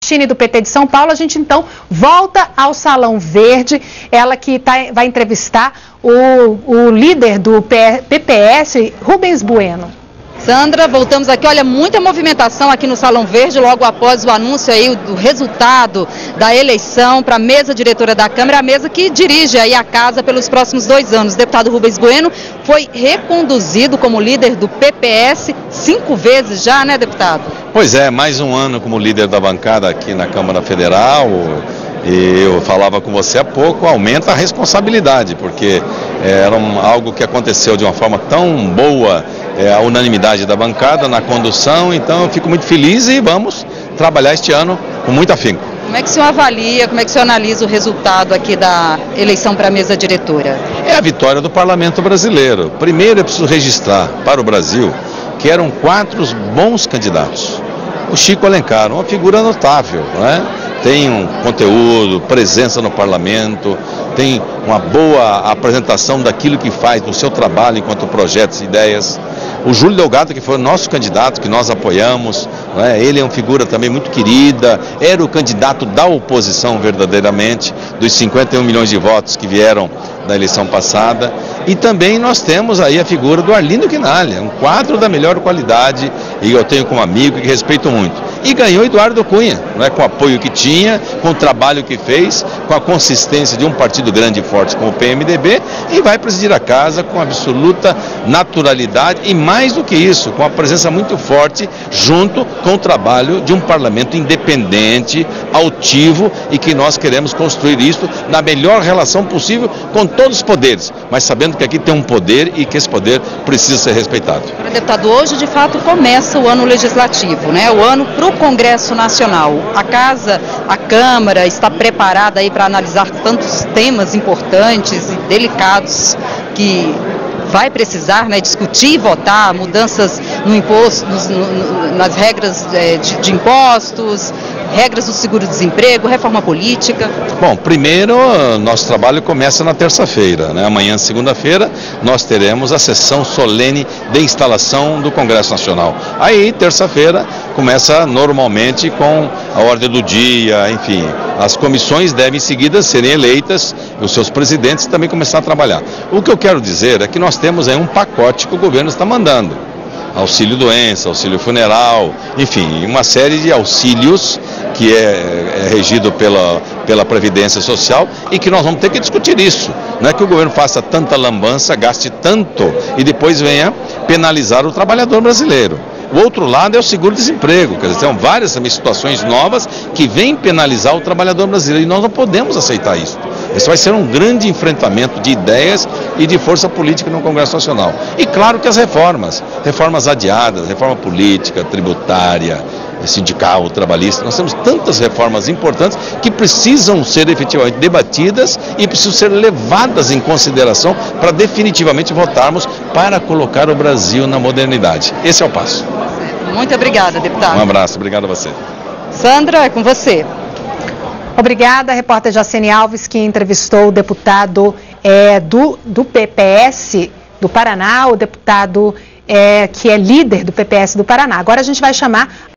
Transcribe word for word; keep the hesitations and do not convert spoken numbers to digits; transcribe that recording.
Chine do P T de São Paulo, a gente então volta ao Salão Verde, ela que tá, vai entrevistar o, o líder do P P S, Rubens Bueno. Sandra, voltamos aqui, olha, muita movimentação aqui no Salão Verde, logo após o anúncio aí do resultado da eleição para a mesa diretora da Câmara, a mesa que dirige aí a casa pelos próximos dois anos. O deputado Rubens Bueno foi reconduzido como líder do P P S cinco vezes já, né, deputado? Pois é, mais um ano como líder da bancada aqui na Câmara Federal. E eu falava com você há pouco, aumenta a responsabilidade, porque era um, algo que aconteceu de uma forma tão boa, é, a unanimidade da bancada na condução, então eu fico muito feliz e vamos trabalhar este ano com muito afinco. Como é que o senhor avalia, como é que o senhor analisa o resultado aqui da eleição para a mesa diretora? É a vitória do Parlamento brasileiro. Primeiro eu preciso registrar para o Brasil que eram quatro bons candidatos. O Chico Alencar, uma figura notável, né? Tem um conteúdo, presença no parlamento, tem uma boa apresentação daquilo que faz no seu trabalho enquanto projetos e ideias. O Júlio Delgado, que foi o nosso candidato, que nós apoiamos, né? Ele é uma figura também muito querida, era o candidato da oposição verdadeiramente, dos cinquenta e um milhões de votos que vieram da eleição passada. E também nós temos aí a figura do Arlindo Quinalha, um quadro da melhor qualidade, e eu tenho como amigo e que respeito muito. E ganhou Eduardo Cunha, né, com o apoio que tinha, com o trabalho que fez, com a consistência de um partido grande e forte como o P M D B, e vai presidir a casa com absoluta naturalidade e, mais do que isso, com a presença muito forte junto com o trabalho de um parlamento independente, altivo, e que nós queremos construir isso na melhor relação possível com todos os poderes, mas sabendo que aqui tem um poder e que esse poder precisa ser respeitado. Deputado, hoje de fato começa o ano legislativo, né? O ano para o Congresso Nacional. A Casa, a Câmara está preparada aí para analisar tantos temas importantes e delicados que vai precisar, né, discutir e votar mudanças no imposto, nos, no, nas regras é, de, de impostos, regras do seguro-desemprego, reforma política? Bom, primeiro, nosso trabalho começa na terça-feira, né? Amanhã, segunda-feira, nós teremos a sessão solene de instalação do Congresso Nacional. Aí, terça-feira, começa normalmente com a ordem do dia, enfim, as comissões devem em seguida serem eleitas, os seus presidentes também começar a trabalhar. O que eu quero dizer é que nós temos aí um pacote que o governo está mandando. Auxílio doença, auxílio funeral, enfim, uma série de auxílios que é, é regido pela, pela Previdência Social e que nós vamos ter que discutir isso. Não é que o governo faça tanta lambança, gaste tanto e depois venha penalizar o trabalhador brasileiro. O outro lado é o seguro-desemprego, quer dizer, tem várias também situações novas que vêm penalizar o trabalhador brasileiro e nós não podemos aceitar isso. Esse vai ser um grande enfrentamento de ideias e de força política no Congresso Nacional. E claro que as reformas, reformas adiadas, reforma política, tributária, sindical, trabalhista, nós temos tantas reformas importantes que precisam ser efetivamente debatidas e precisam ser levadas em consideração para definitivamente votarmos para colocar o Brasil na modernidade. Esse é o passo. Muito obrigada, deputado. Um abraço, obrigado a você. Sandra, é com você. Obrigada, repórter Jacene Alves, que entrevistou o deputado é, do, do P P S do Paraná, o deputado é, que é líder do P P S do Paraná. Agora a gente vai chamar